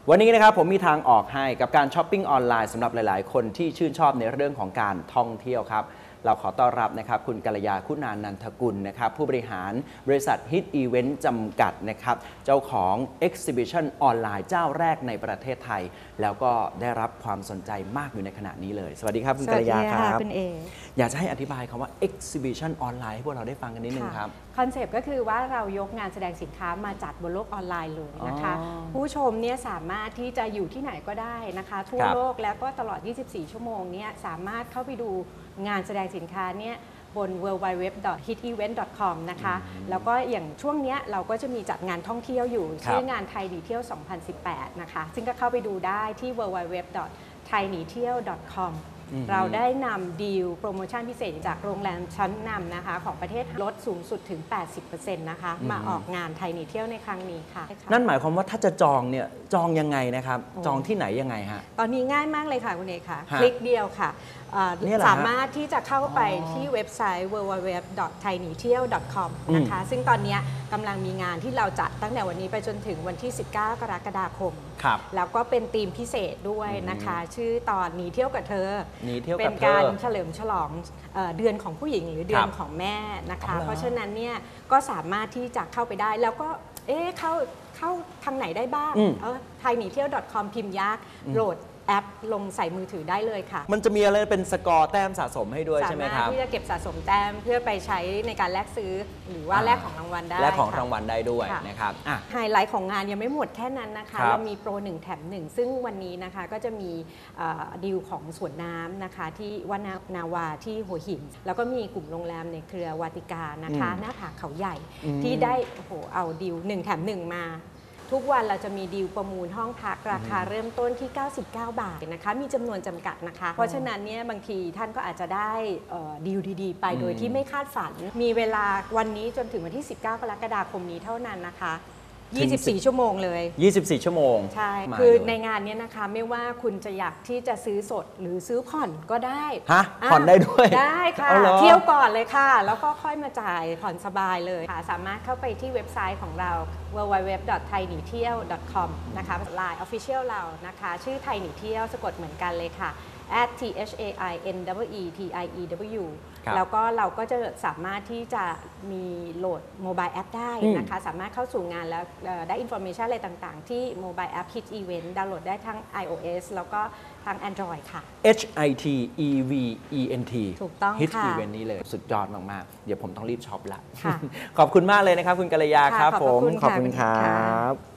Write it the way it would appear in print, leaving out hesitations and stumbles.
วันนี้นะครับผมมีทางออกให้กับการช้อปปิ้งออนไลน์สำหรับหลายๆคนที่ชื่นชอบในเรื่องของการท่องเที่ยวครับเราขอต้อนรับนะครับคุณกัลยาคุณานันทกุลนะครับผู้บริหารบริษัท HIT Event จำกัดนะครับเจ้าของ Exhibition ออนไลน์เจ้าแรกในประเทศไทยแล้วก็ได้รับความสนใจมากอยู่ในขณะนี้เลยสวัสดีครับคุณกัลยาครับคุณเออยากจะให้อธิบายคำว่า Exhibition ออนไลน์ให้พวกเราได้ฟังกันนิดนึงครับคอนเซปต์ก็คือว่าเรายกงานแสดงสินค้ามาจัดบนโลกออนไลน์เลยนะคะผู้ชมเนี่ยสามารถที่จะอยู่ที่ไหนก็ได้นะคะทั่วโลกแล้วก็ตลอด 24 ชั่วโมงเนี่ยสามารถเข้าไปดูงานแสดงสินค้าเนี่ยบน www.hitevent.com นะคะแล้วก็อย่างช่วงนี้เราก็จะมีจัดงานท่องเที่ยวอยู่ชื่องานไทยหนีเที่ยว 2018 นะคะซึ่งก็เข้าไปดูได้ที่ www.thainitieo.com เราได้นำดีลโปรโมชั่นพิเศษจากโรงแรมชั้นนำนะคะของประเทศลดสูงสุดถึง 80% นะคะมาออกงานไทยหนีเที่ยวในครั้งนี้ค่ะนั่นหมายความว่าถ้าจะจองเนี่ยจองยังไงนะครับจองที่ไหนยังไงฮะตอนนี้ง่ายมากเลยค่ะคุณเอกค่ะคลิกเดียวค่ะสามารถที่จะเข้าไปที่เว็บไซต์ www.thainitieo.com นะคะซึ่งตอนนี้กำลังมีงานที่เราจัดตั้งแต่วันนี้ไปจนถึงวันที่ 19 กรกฎาคมแล้วก็เป็นธีมพิเศษด้วยนะคะชื่อตอนหนีเที่ยวกับเธอเป็นการเฉลิมฉลองเดือนของผู้หญิงหรือเดือนของแม่นะคะเพราะฉะนั้นเนี่ยก็สามารถที่จะเข้าไปได้แล้วก็เข้าทางไหนได้บ้างthainitieo.com พิมพ์ยากโหลดแอปลงใส่มือถือได้เลยค่ะมันจะมีอะไรเป็นสกอร์แต้มสะสมให้ด้วยใช่ไหมครับสามารถที่จะเก็บสะสมแต้มเพื่อไปใช้ในการแลกซื้อหรือว่าแลกของรางวัลได้แลกของรางวัลได้ด้วยนะครับไฮไลท์ของงานยังไม่หมดแค่นั้นนะคะเรามีโปร1แถม1ซึ่งวันนี้นะคะก็จะมีดีลของสวนน้ำนะคะที่วานาวาที่หัวหินแล้วก็มีกลุ่มโรงแรมในเครือวาติกานะคะหน้าผาเขาใหญ่ที่ได้เอาดีล1แถม1มาทุกวันเราจะมีดีลประมูลห้องพักราคาเริ่มต้นที่99 บาทนะคะมีจำนวนจำกัดนะคะเพราะฉะนั้นเนี่ยบางทีท่านก็อาจจะได้ดีลดีๆไปโดยที่ไม่คาดฝันมีเวลาวันนี้จนถึงวันที่19 กรกฎาคมนี้เท่านั้นนะคะ24 ชั่วโมงเลย 24 ชั่วโมงใช่คือในงานนี้นะคะไม่ว่าคุณจะอยากที่จะซื้อสดหรือซื้อผ่อนก็ได้ผ่อนได้ด้วยได้ค่ะเที่ยวก่อนเลยค่ะแล้วก็ค่อยมาจ่ายผ่อนสบายเลยค่ะสามารถเข้าไปที่เว็บไซต์ของเรา www.thainitieo.com นะคะ Line Official เรานะคะชื่อไทยหนีเที่ยวสะกดเหมือนกันเลยค่ะ@THAINWETIEW แล้วก็เราก็จะสามารถที่จะมีโหลดโมบายแอปได้นะคะสามารถเข้าสู่งานแล้วได้อินโฟเมชันอะไรต่างๆที่โมบายแอป HIT Event ดาวน์โหลดได้ทั้ง iOS แล้วก็ทาง Android ค่ะ HITEVENT ถูกต้องค่ะ HIT Event นี้เลยสุดยอดมากๆเดี๋ยวผมต้องรีบช็อปละขอบคุณมากเลยนะครับคุณกัลยาครับผมขอบคุณครับ